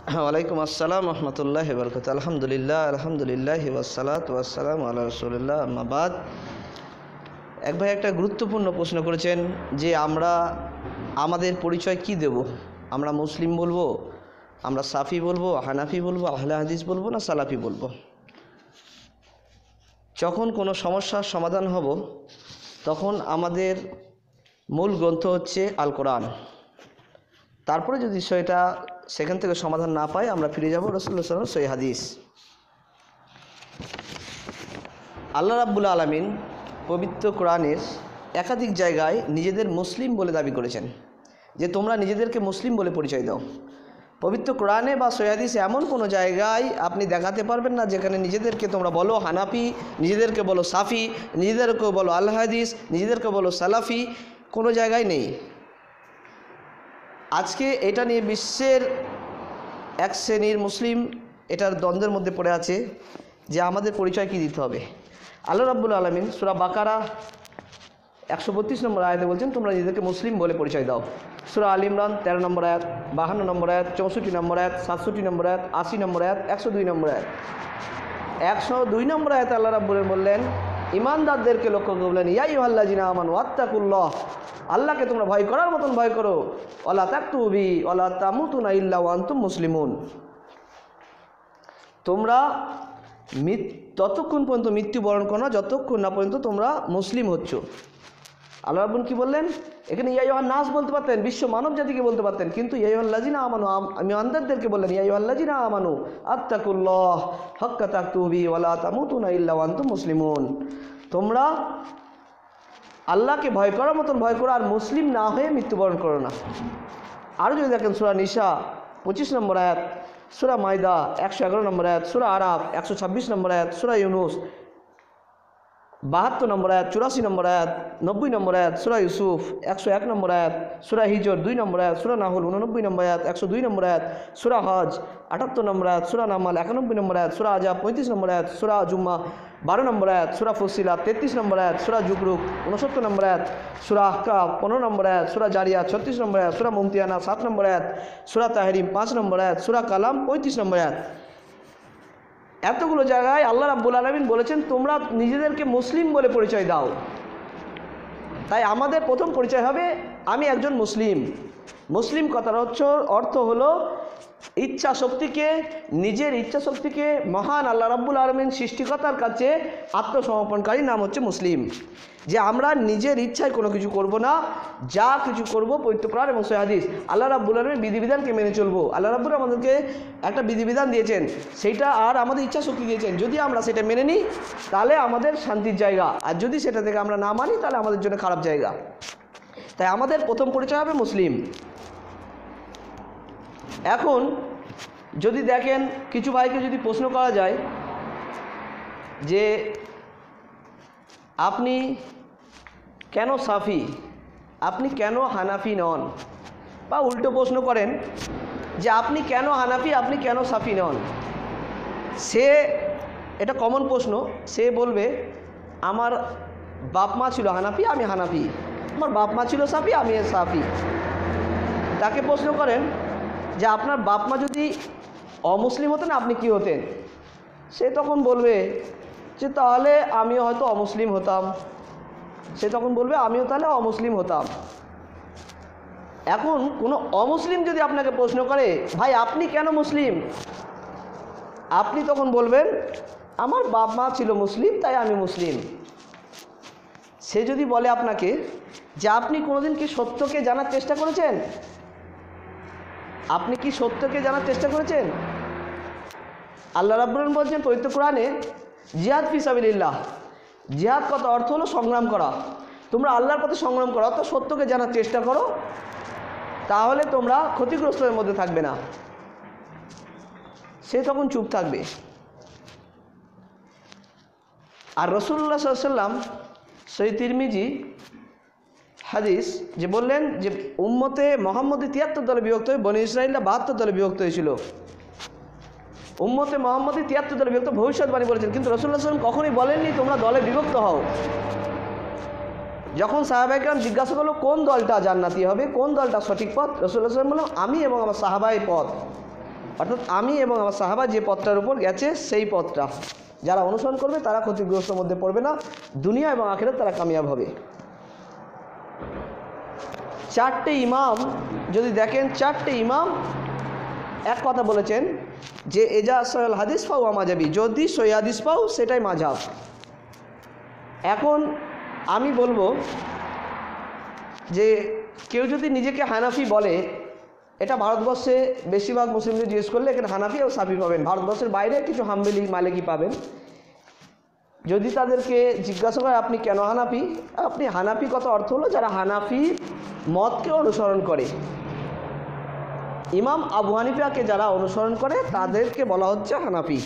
ওয়ালাইকুম আসসালাম রহমতুল্লাহ বরকত। আলহামদুলিল্লাহ আলহামদুলিল্লাহ ওয়াসসালাতু ওয়াসসালামু আলা রাসূলিল্লাহ আম্মা বাদ। এক ভাই একটা গুরুত্বপূর্ণ প্রশ্ন করেছেন যে আমরা আমাদের পরিচয় কি দেব। আমরা মুসলিম বলবো, আমরা সাফি বলবো, হানাফি বলবো, আহলে হাদিস বলবো, না সালাফি বলবো। যখন কোনো সমস্যার সমাধান হব তখন আমাদের মূল গ্রন্থ হচ্ছে আল কোরআন। তারপরে যদি সেখান থেকে সমাধান না পাই আমরা ফিরে যাব রাসূলুল্লাহ সাল্লাল্লাহু আলাইহি ওয়াসাল্লামের সহিহ হাদিস। আল্লাহ রাব্বুল আলামিন পবিত্র কোরআনের একাধিক জায়গায় নিজেদের মুসলিম বলে দাবি করেছেন যে তোমরা নিজেদেরকে মুসলিম বলে পরিচয় দাও। পবিত্র কোরআনে বা সহিহ হাদিসে এমন কোনো জায়গায় আপনি দেখাতে পারবেন না যেখানে নিজেদেরকে তোমরা বলো হানাফি, নিজেদেরকে বলো সাফি, নিজেদেরকে বলো আল হাদিস, নিজেদেরকে বলো সালাফি, কোনো জায়গায় নেই। আজকে এটা নিয়ে বিশ্বের এক শ্রেণীর মুসলিম এটার দ্বন্দ্বের মধ্যে পড়ে আছে যে আমাদের পরিচয় কি দিতে হবে। আল্লাহ রাব্বুল আলামিন সূরা বাকারা 132 নম্বর আয়াতে বলছেন তোমরা নিজেদেরকে মুসলিম বলে পরিচয় দাও। সূরা আল ইমরান 13 নম্বর আয়াত, 52 নম্বর আয়াত, 64 নম্বর আয়াত, 67 নম্বর আয়াত, 80 নম্বর আয়াত, 102 নম্বর আয়াত। 102 নম্বর আয়াতে আল্লাহ রাব্বুল বললেন ইমানদারদেরকে লক্ষ্য করে বললেন ইয়া আইয়ুহাল্লাযিনা আমানু ওয়াত্তাকুল্লাহ, আল্লাহকে তোমরা ভয় করার মতন ভয় করো, ওয়ালা তাকতুবি ওয়ালা তামুতুনা ইল্লা ওয়া আনতুম মুসলিমুন। তোমরা ততক্ষণ পর্যন্ত মৃত্যুবরণ করো না যতক্ষণ না পর্যন্ত তোমরা মুসলিম হচ্ছ। আল্লাহ রাব্বুল কি বললেন এখানে ইয়া আইয়ুহান নাস বলতে পারতেন, বিশ্ব মানব জাতিকে বলতে পারতেন, কিন্তু ইয়া আইয়ুহাল্লাযিনা আমানু ইমানদারদেরকে বললেন ইয়া আইয়ুহাল্লাযিনা আমানু আত্তাকুল্লাহ হাক্কা তাকতুবি ওয়ালা তামুতুনা ইল্লা ওয়া আনতুম মুসলিমুন। তোমরা আল্লাহকে ভয় করার মতন ভয় করো আর মুসলিম না হয়ে মৃত্যুবরণ করো না। আরও যদি দেখেন সূরা নিসা 25 নম্বর আয়াত, সূরা মাইদা 111 নম্বর আয়াত, সূরা আরাফ 126 নম্বর আয়াত, সূরা ইউনুস 72 নম্বর আয়াত, 84 নম্বর আয়াত, 90 নম্বর আয়াত, সূরা ইউসুফ 101 নম্বর আয়াত, সূরা হিজর 2 নম্বর আয়াত, সূরা নাহল 89 নম্বর আয়াত, 102 নম্বর আয়াত, সূরা হজ 78 নম্বর আয়াত, সূরা নামাল 91 নম্বর আয়াত, সূরা আজাব 35 নম্বর আয়াত, সূরা জুম্মা 12 নম্বর আয়াত, সূরা ফুসিলাত 33 নম্বর আয়াত, সূরা জুকরুক 69 নম্বর আয়াত, সূরা আহকাফ 15 নম্বর আয়াত, সূরা জারিয়াত 36 নম্বর আয়াত, সূরা মুমতিহানা 7 নম্বর আয়াত, সূরা তাহরিম 5 নম্বর আয়াত, সূরা কালাম 35 নম্বর আয়াত। এতগুলো জায়গায় আল্লাহ রাব্বুল আলামিন বলেছেন তোমরা নিজেদেরকে মুসলিম বলে পরিচয় দাও। তাই আমাদের প্রথম পরিচয় হবে আমি একজন মুসলিম। মুসলিম কথার অর্থ হলো ইচ্ছা শক্তিকে, নিজের ইচ্ছা শক্তিকে মহান আল্লাহ রাব্বুল আলামিন সৃষ্টিকর্তার কাছে আত্মসমর্পণকারী নাম হচ্ছে মুসলিম। যে আমরা নিজের ইচ্ছায় কোনো কিছু করব না, যা কিছু করব পবিত্র কোরআন এবং সহিহ হাদিস আল্লাহ রাব্বুল আলামিনের বিধিবিধানকে মেনে চলবো। আল্লাহ রাব্বুল আমাদেরকে একটা বিধিবিধান দিয়েছেন, সেইটা আর আমাদের ইচ্ছা শক্তি দিয়েছেন, যদি আমরা সেটা মেনে নিই তাহলে আমাদের শান্তির জায়গা, আর যদি সেটা থেকে আমরা না মানি তাহলে আমাদের জন্য খারাপ জায়গা। তাই আমাদের প্রথম পরিচয় হবে মুসলিম। এখন যদি দেখেন কিছু ভাইকে যদি প্রশ্ন করা যায় যে আপনি কেন সাফি, আপনি কেন হানাফি নন, বা উল্টো প্রশ্ন করেন যে আপনি কেন হানাফি, আপনি কেন সাফি নন, সে এটা কমন প্রশ্ন, সে বলবে আমার বাপ মা ছিল হানাফি, আমি হানাফি, আমার বাপ মা ছিল সাফি, আমি সাফি। তাকে প্রশ্ন করেন যে আপনার বাপ মা যদি অমুসলিম হতেন আপনি কি হতেন, সে তখন বলবে যে তাহলে আমিও হয়তো অমুসলিম হতাম, সে তখন বলবে আমিও তাহলে অমুসলিম হতাম। এখন কোনো অমুসলিম যদি আপনাকে প্রশ্ন করে ভাই আপনি কেন মুসলিম, আপনি তখন বলবেন আমার বাপ মা ছিল মুসলিম তাই আমি মুসলিম। সে যদি বলে আপনাকে যে আপনি কোনোদিন কি সত্যকে জানার চেষ্টা করেছেন, আপনি কি সত্যকে জানার চেষ্টা করেছেন? আল্লাহ রাব্বুল আলামিন বলছেন পবিত্র কোরআনে জিহাদ ফি সাবিলিল্লাহ, জিহাদ কত অর্থ হলো সংগ্রাম করা। তোমরা আল্লাহর পথে সংগ্রাম করো, অর্থাৎ সত্যকে জানার চেষ্টা করো, তাহলে তোমরা ক্ষতিগ্রস্তের মধ্যে থাকবে না। সে তখন চুপ থাকবে। আর রাসূলুল্লাহ সাল্লাল্লাহু আলাইহি ওয়াসাল্লাম সহিহ তিরমিজি হাদিস যে বললেন যে উম্মতে মুহাম্মদী 73 দলে বিভক্ত হয়ে বনী ইসরাঈলরা 72 দলে বিভক্ত হয়েছিল। উম্মতে মুহাম্মদী 73 দলে বিভক্ত ভবিষ্যৎবাণী বলেছেন, কিন্তু রাসূলুল্লাহ সাল্লাল্লাহু আলাইহি ওয়াসাল্লাম কখনোই বলেননি তোমরা দলে বিভক্ত হও। যখন সাহাবায়ে কেরাম জিজ্ঞাসা করলো কোন দলটা জান্নাতি হবে, কোন দলটা সঠিক পথ, রাসূলুল্লাহ সাল্লাল্লাহু আলাইহি ওয়াসাল্লাম বললেন আমি এবং আমার সাহাবায়ে পথ। অর্থাৎ আমি এবং আমার সাহাবা যে পথটার উপর গেছে সেই পথটা যারা অনুসরণ করবে তারা ক্ষতিগ্রস্তের মধ্যে পড়বে না, দুনিয়া এবং আখিরাতে তারা কামিয়াব হবে। চারটে ইমাম যদি দেখেন, চারটে ইমাম এক কথা বলেছেন যে এজা সহিহ হাদিস পাও মাযাবি, যদি সহিহ হাদিস পাও সেটাই মাযহাব। এখন আমি বলবো যে কেউ যদি নিজেকে হানাফি বলে, এটা ভারতবর্ষে বেশিরভাগ মুসলিমদের জিজ্ঞেস করলে এখানে হানাফি ও সাফি পাবেন, ভারতবর্ষের বাইরে কিছু হাম্বলি মালিকি পাবেন। যদি তাদেরকে জিজ্ঞাসা করে আপনি কেন হানাফি, আপনি হানাফি কত অর্থ হলো যারা হানাফি মতকে অনুসরণ করে। ইমাম আবু হানিফাকে যারা অনুসরণ করে তাদেরকে বলা হচ্ছে হানাফি।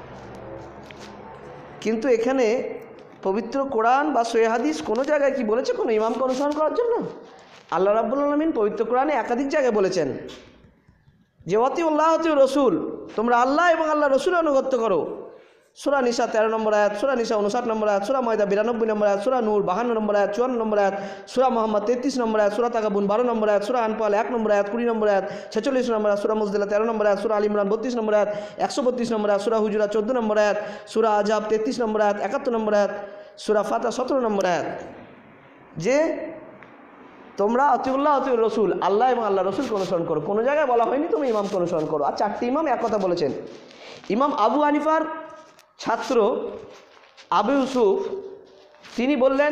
কিন্তু এখানে পবিত্র কোরআন বা সহিহ হাদিস কোনো জায়গায় কি বলেছে কোনো ইমামকে অনুসরণ করার জন্য? আল্লাহ রাব্বুল আলামিন পবিত্র কোরআনে একাধিক জায়গায় বলেছেন যে আতিউল্লাহ ওয়া রাসূল, তোমরা আল্লাহ এবং আল্লাহ রসুলের আনুগত্য করো। সূরা নিসা 13 নম্বর আয়াত, সূরা নিসা 59 নম্বর আয়াত, সূরা মায়দা 92 নম্বর আয়াত, সূরা নূর 52 নম্বর আয়াত, 54 নম্বর আয়াত, সূরা মুহাম্মদ 33 নম্বর আয়াত, সূরা তাকাবুন 12 নম্বর আয়াত, সূরা আনফাল 1 নম্বর আয়াত 20 নম্বর আয়াত 46 নম্বর আয়াত, সূরা মুজদালা 13 নম্বর আয়াত, সূরা আল ইমরান 32 নম্বর আয়াত 132 নম্বর আয়াত, সূরা হুজুরাত 14 নম্বর আয়াত, সূরা আহজাব 33 নম্বর আয়াত 71 নম্বর আয়াত, সূরা ফাতিহা 17 নম্বর আয়াত, যে তোমরা আতিউল্লাহ আতিউর রসুল, আল্লাহ এবং আল্লাহ রসুলকে অনুসরণ করো। কোনো জায়গায় বলা হয়নি তুমি ইমামকে অনুসরণ করো। আর চারটি ইমাম এক কথা বলেছেন। ইমাম আবু হানিফার ছাত্র আবু ইউসুফ তিনি বললেন,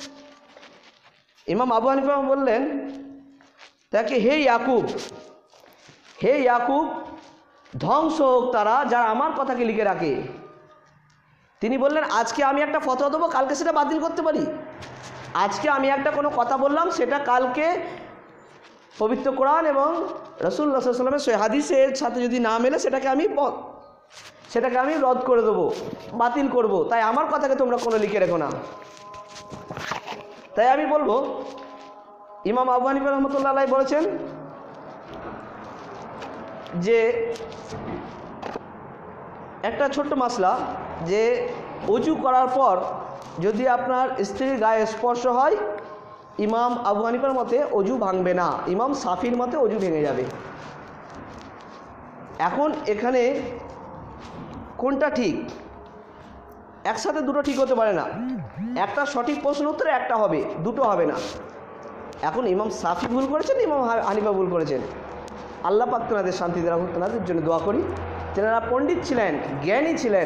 ইমাম আবু হানিফা বললেন তাকে, হে ইয়াকুব, হে ইয়াকুব, ধ্বংস হোক তারা যারা আমার কথাকে লিখে রাখে। তিনি বললেন আজকে আমি একটা ফতোয়া দেবো, কালকে সেটা বাতিল করতে পারি। আজকে আমি একটা কোনো কথা বললাম, সেটা কালকে পবিত্র কোরআন এবং রাসূলুল্লাহ সাল্লাল্লাহু আলাইহি ওয়াসাল্লামের সহিহ হাদিসের সাথে যদি না মেলে সেটাকে আমি রদ করে দেবো, বাতিল করব। তাই আমার কথাকে তোমরা কোনো লিখে রেখো না। তাই আমি বলবো ইমাম আবু হানিফা রাহমাতুল্লাহ আলাইহি বলেছেন যে একটা ছোট্ট মাসলা, যে ওযু করার পর যদি আপনার স্ত্রীর গায়ে স্পর্শ হয়, ইমাম আবু হানিফার মতে ওযু ভাঙবে না, ইমাম শাফির মতে ওযু ভেঙে যাবে। এখন এখানে কোনটা ঠিক? একসাথে দুটো ঠিক হতে পারে না। একটা সঠিক প্রশ্ন উত্তরে একটা হবে, দুটো হবে না। এখন ইমাম শাফি ভুল করেছেন, ইমাম হানিফা ভুল করেছেন। আল্লাহ পাক তেনাদের শান্তি দেওয়া হোক, তেনাদের জন্য দোয়া করি। তেনারা পণ্ডিত ছিলেন, জ্ঞানী ছিলেন।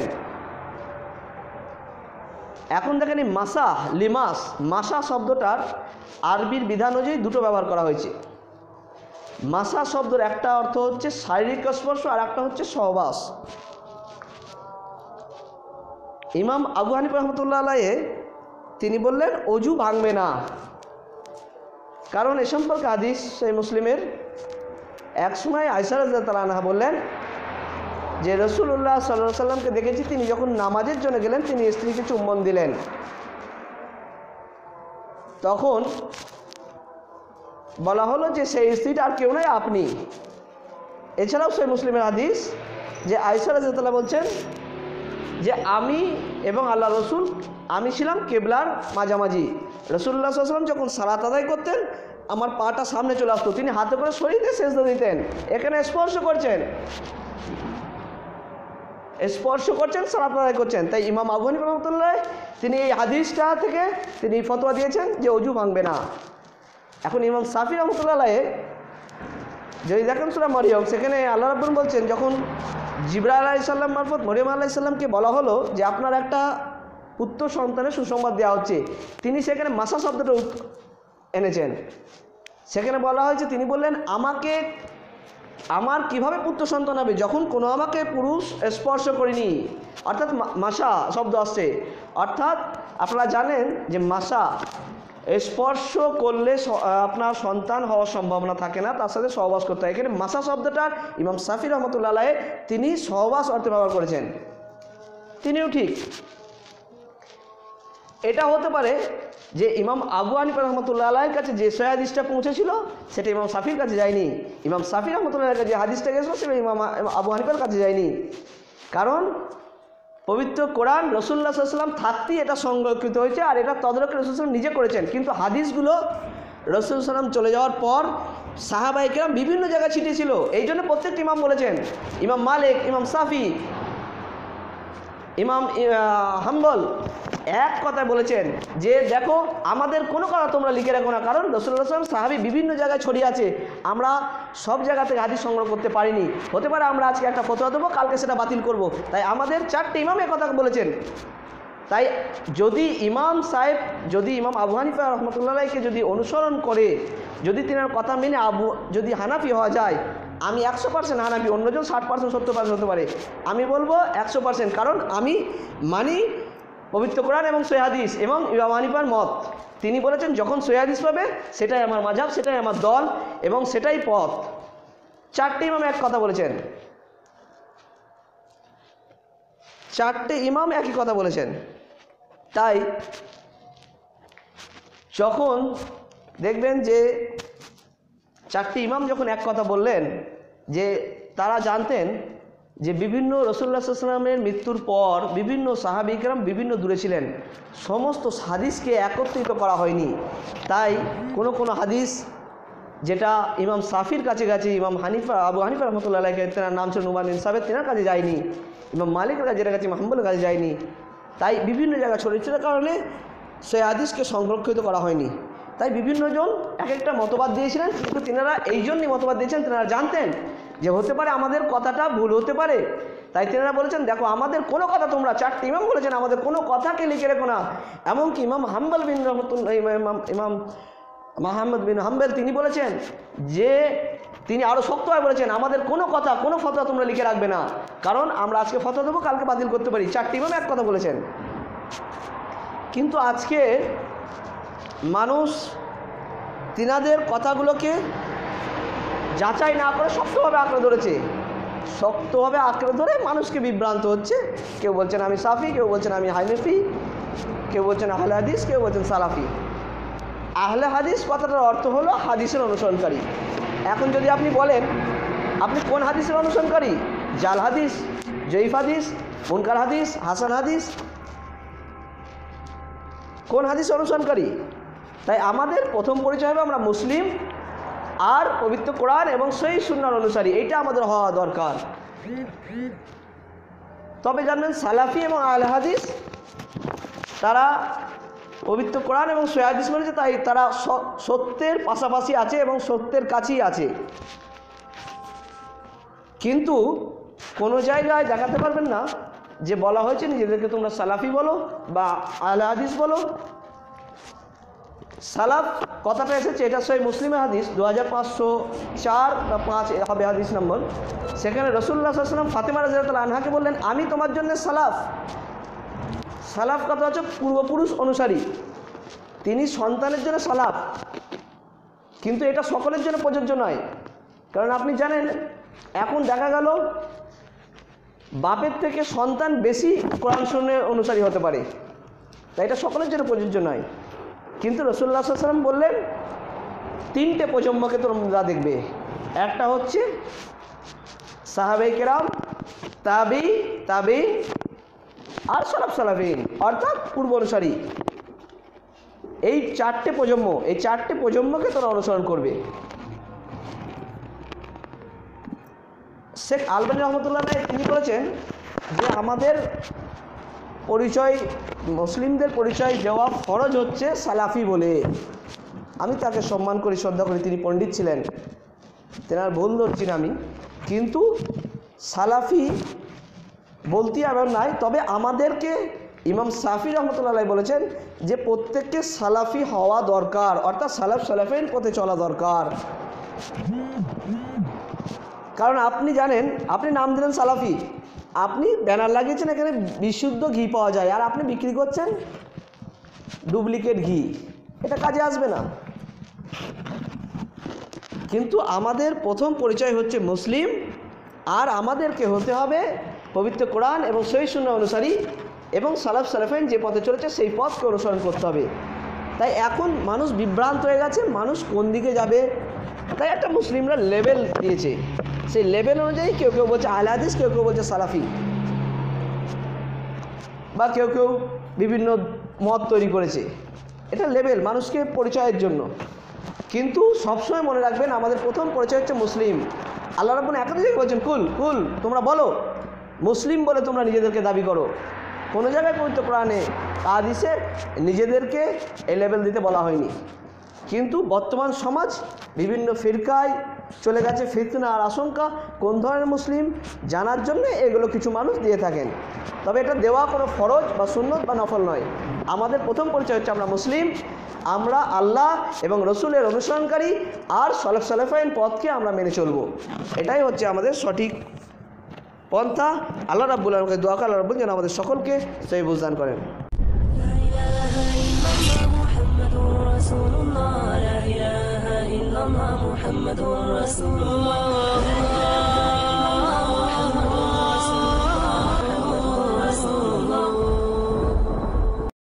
এখন দেখেন এই মাসা লিমাস, মাসা শব্দটার আরবির বিধান অনুযায়ী দুটো ব্যবহার করা হয়েছে। মাসা শব্দের একটা অর্থ হচ্ছে শারীরিক স্পর্শ, আর একটা হচ্ছে সহবাস। ইমাম আবু হানিফা রাহমাতুল্লাহ আলাইহি তিনি বললেন ওযু ভাঙবে না, কারণ এ সম্পর্কে হাদিস সেই মুসলিমের এক সময় আয়েশা রাদিয়াল্লাহু আনহা বললেন যে রাসূলুল্লাহ সাল্লাল্লাহু আলাইহি সাল্লামকে দেখেছি তিনি যখন নামাজের জন্য গেলেন তিনি স্ত্রীকে চুম্বন দিলেন। তখন বলা হলো যে সেই স্ত্রীটা আর কেউ নয়, আপনি। এছাড়াও সেই মুসলিমের হাদিস যে আয়েশা রাদিয়াল্লাহু বলছেন যে আমি এবং আল্লাহ রসুল, আমি ছিলাম কেবলার মাঝামাঝি। রাসূলুল্লাহ সাল্লাল্লাহু আলাইহি ওয়াসাল্লাম যখন সালাত আদায় করতেন আমার পাটা সামনে চলে আসতো, তিনি হাতে করে সরিয়ে দিয়ে সেজদা দিতেন। এখানে স্পর্শ করছেন, সালাত আদায় করছেন। তাই ইমাম আবু হানিফা রাহমাতুল্লাহ তিনি এই হাদিসটা থেকে তিনি ফতোয়া দিয়েছেন যে ওযু ভাঙবে না। এখন ইমাম শাফি রাহমাতুল্লাহ যদি দেখেন সূরা মরিয়ম, সেখানে আল্লাহ রাব্বুল বলছেন যখন জিবরাইল আলাইহিস সালাম মারফত মরিয়ম আলাইহিস সালামকে বলা হলো যে আপনার একটা পুত্র সন্তানের সুসংবাদ দেওয়া হচ্ছে, তিনি সেখানে মাসা শব্দটা এনেছেন। সেখানে বলা হয়েছে, তিনি বললেন আমার কিভাবে পুত্র সন্তান হবে যখন কোনো আমাকে পুরুষ স্পর্শ করেনি। অর্থাৎ মাসা শব্দ আসছে, অর্থাৎ আপনারা জানেন যে মাসা স্পর্শ করলে আপনার সন্তান হওয়ার সম্ভাবনা থাকে না, তার সাথে সহবাস করতে হয়। এখানে মাসা শব্দটার ইমাম শাফি রহমতুল্লাহ আলাইহি তিনি সহবাস অর্থে ব্যবহার করেছেন, তিনিও ঠিক। এটা হতে পারে যে ইমাম আবু হানিফা রহমতুল্লাহ আলাইহির কাছে যে সহিহ হাদিসটা পৌঁছেছিল সেটা ইমাম শাফির কাছে যায়নি। ইমাম শাফি রহমতুল্লাহ আলাইহির কাছে যে হাদিসটা গেছিল সেটা ইমাম আবু হানিফার কাছে যায়নি। কারণ পবিত্র কোরআন রাসূলুল্লাহ সাল্লাল্লাহু আলাইহি ওয়াসাল্লাম থাকতেই এটা সংরক্ষিত হয়েছে, আর এটা তদারকি রাসূল সাল্লাল্লাহু আলাইহি ওয়াসাল্লাম নিজে করেছেন। কিন্তু হাদিসগুলো রাসূল সাল্লাম চলে যাওয়ার পর সাহাবায়ে কেরাম বিভিন্ন জায়গায় ছিটিয়েছিল। এই জন্য প্রত্যেকটি ইমাম বলেছেন, ইমাম মালিক, ইমাম শাফি, ইমাম হাম্বল এক কথায় বলেছেন যে দেখো আমাদের কোনো কথা তোমরা লিখে রাখো না, কারণ রাসূলুল্লাহ সাল্লাল্লাহু আলাইহি ওয়াসাল্লাম সাহাবী বিভিন্ন জায়গায় ছড়িয়ে আছে, আমরা সব জায়গা থেকে হাদিস সংগ্রহ করতে পারিনি। হতে পারে আমরা আজকে একটা ফতোয়া দেবো, কালকে সেটা বাতিল করব, তাই আমাদের 4টে ইমাম এই কথা বলেছেন। তাই যদি ইমাম সাহেব, যদি ইমাম আবু হানিফা রহমতুল্লাহ আলাইহিকে যদি অনুসরণ করে, যদি তিনার কথা মেনে যদি হানাফি হওয়া যায়, আমি 100% হানাফি, অন্যজন 60% 70% হতে পারে, আমি বলবো 100%, কারণ আমি মানি পবিত্র কোরআন এবং সহিহ হাদিস এবং ইমাম হানিফার মত। তিনি বলেছেন যখন সহিহ হাদিস পাবে সেটাই আমার মাযহাব, সেটাই আমার দল এবং সেটাই পথ। 4টে ইমাম এক কথা বলেছেন, 4টে ইমাম একই কথা বলেছেন। তাই যখন দেখবেন যে 4টে ইমাম যখন এক কথা বললেন, যে তারা জানতেন যে বিভিন্ন রাসূলুল্লাহ সাল্লাল্লাহু আলাইহি ওয়াসাল্লামের মৃত্যুর পর বিভিন্ন সাহাবী কেরাম বিভিন্ন দূরে ছিলেন, সমস্ত হাদিসকে একত্রিত করা হয়নি। তাই কোনো হাদিস যেটা ইমাম শাফির কাছে গেছে, ইমাম আবু হানিফা রহমতুল্লাহ আলাইহি তেনার নাম ছিল নুমান বিন সাবিত, তেনার কাছে যায়নি। ইমাম মালিকের কাছে যেটা গেছে, ইমাম হাম্বলের কাছে যায়নি। তাই বিভিন্ন জায়গায় ছড়িয়েছিল কারণে সেই হাদিসকে সংরক্ষিত করা হয়নি। তাই বিভিন্নজন এক একটা মতবাদ দিয়েছিলেন, কিন্তু তেনারা এই জন্যই মতবাদ দিয়েছেন, তেনারা জানতেন যে হতে পারে আমাদের কথাটা ভুল হতে পারে। তাই তেনারা বলেছেন দেখো আমাদের কোনো কথা তোমরা, 4টে ইমাম বলেছেন আমাদের কোনো কথাকে লিখে রেখো না। এমনকি ইমাম হাম্বল বিন রহমতুল্লাহ, ইমাম মুহাম্মদ বিন হাম্বল তিনি বলেছেন যে তিনি আরও শক্তভাবে বলেছেন আমাদের কোনো কথা, কোনো ফতোয়া তোমরা লিখে রাখবে না, কারণ আমরা আজকে ফতোয়া দেবো, কালকে বাতিল করতে পারি। 4টে ইমাম এক কথা বলেছেন। কিন্তু আজকে মানুষ তিনাদের কথাগুলোকে যাচাই না করে শক্তভাবে আঁকড়ে ধরেছে, শক্তভাবে আঁকড়ে ধরে মানুষকে বিভ্রান্ত হচ্ছে। কেউ বলছেন আমি শাফি, কেউ বলছেন আমি হানাফি, কেউ বলছেন আহলে হাদিস, কেউ বলছেন সালাফি। আহলে হাদিস কথাটার অর্থ হলো হাদিসের অনুসরণকারী। এখন যদি আপনি বলেন আপনি কোন হাদিসের অনুসরণকারী, জাল হাদিস, জয়ীফ হাদিস, মুনকার হাদিস, হাসান হাদিস, কোন হাদিস অনুসরণকারী? তাই আমাদের প্রথম পরিচয় হবে আমরা মুসলিম আর পবিত্র কোরআন এবং সহিহ সুন্নাহর অনুসারী, এটা আমাদের হওয়া দরকার। তবে জানবেন সালাফি এবং আহলে হাদিস তারা পবিত্র কোরআন এবং সহিহ হাদিস মেনেছে, তাই তারা সত্যের পাশাপাশি আছে এবং সত্যের কাছেই আছে। কিন্তু কোনো জায়গায় দেখাতে পারবেন না যে বলা হয়েছে নিজেদেরকে তোমরা সালাফি বলো বা আহলে হাদিস বলো। সালাফ কথাটা এসেছে, এটা সহিহ মুসলিমের হাদিস 2504 বা 5 হবে হাদিস নম্বর। সেখানে রাসূলুল্লাহ সাল্লাল্লাহু আলাইহি ওয়াসাল্লাম ফাতেমা রাদিয়াল্লাহু আনহাকে বললেন আমি তোমার জন্য সালাফ। সালাফ কথা হচ্ছে পূর্বপুরুষ অনুসারী, তিনি সন্তানের জন্য সালাফ। কিন্তু এটা সকলের জন্য প্রযোজ্য নয়, কারণ আপনি জানেন এখন দেখা গেল বাপের থেকে সন্তান বেশি কোরআন সুন্নাহর অনুসারী হতে পারে, তাই এটা সকলের জন্য প্রযোজ্য নয়। কিন্তু রাসূলুল্লাহ সাল্লাল্লাহু আলাইহি ওয়াসাল্লাম বললেন 3টে প্রজন্মকে তোমরা দেখবে, একটা হচ্ছে সাহাবায়ে কেরাম, তাবি আর সালাফ সালাফিন, অর্থাৎ পূর্ব অনুসারী। এই 4টে প্রজন্ম, এই 4টে প্রজন্মকে তোমরা অনুসরণ করবে। শেখ আলবানী রহমতুল্লাহ তিনি বলেছেন যে আমাদের পরিচয়, মুসলিমদের পরিচয় দেওয়া ফরজ হচ্ছে সালাফি বলে। আমি তাকে সম্মান করি, শ্রদ্ধা করি, তিনি পণ্ডিত ছিলেন, তেনার ভুল ধরছি না আমি, কিন্তু সালাফি বলতে এমন নাই। তবে আমাদেরকে ইমাম শাফি রহমতুল্লাহ আলাইহি বলেছেন যে প্রত্যেককে সালাফি হওয়া দরকার, অর্থাৎ সালাফ সালাফিন পথে চলা দরকার। কারণ আপনি জানেন, আপনি নাম দিলেন সালাফি, আপনি ব্যানার লাগিয়েছেন এখানে বিশুদ্ধ ঘি পাওয়া যায়, আর আপনি বিক্রি করছেন ডুপ্লিকেট ঘি, এটা কাজে আসবে না। কিন্তু আমাদের প্রথম পরিচয় হচ্ছে মুসলিম, আর আমাদেরকে হতে হবে পবিত্র কোরআন এবং সহিহ সুন্নাহ অনুসারী, এবং সালাফ সালাফিন যে পথে চলেছে সেই পথকে অনুসরণ করতে হবে। তাই এখন মানুষ বিভ্রান্ত হয়ে গেছে, মানুষ কোন দিকে যাবে। তাই একটা মুসলিমরা লেভেল দিয়েছে, সেই লেভেল অনুযায়ী কেউ কেউ বলছে আহলে হাদিস, কেউ কেউ বলছে সালাফি, বা কেউ কেউ বিভিন্ন মত তৈরি করেছে। এটা লেভেল মানুষকে পরিচয়ের জন্য। কিন্তু সবসময় মনে রাখবেন আমাদের প্রথম পরিচয় হচ্ছে মুসলিম। আল্লাহ রাব্বুল একাধিক জায়গায় বলছেন কুল কুল, তোমরা বলো মুসলিম বলে তোমরা নিজেদেরকে দাবি করো। কোনো জায়গায় পবিত্র কোরআনে হাদিসে নিজেদেরকে এই লেভেল দিতে বলা হয়নি। কিন্তু বর্তমান সমাজ বিভিন্ন ফিরকায় চলে গেছে, ফিতনা আর আশঙ্কা কোন ধরনের মুসলিম জানার জন্য এগুলো কিছু মানুষ দিয়ে থাকেন। তবে এটা দেওয়া কোনো ফরজ বা সুন্নত বা নফল নয়। আমাদের প্রথম পরিচয় হচ্ছে আমরা মুসলিম, আমরা আল্লাহ এবং রসুলের অনুসরণকারী, আর সলেফ সালেফাইন পথকে আমরা মেনে চলব। এটাই হচ্ছে আমাদের সঠিক পন্থা। আল্লাহ রাব্বুল আলামিনকে দোয়া করে আল্লাহ রাব্বুল যেন আমাদের সকলকে সেই বুঝদান করেন। محمد رسول الله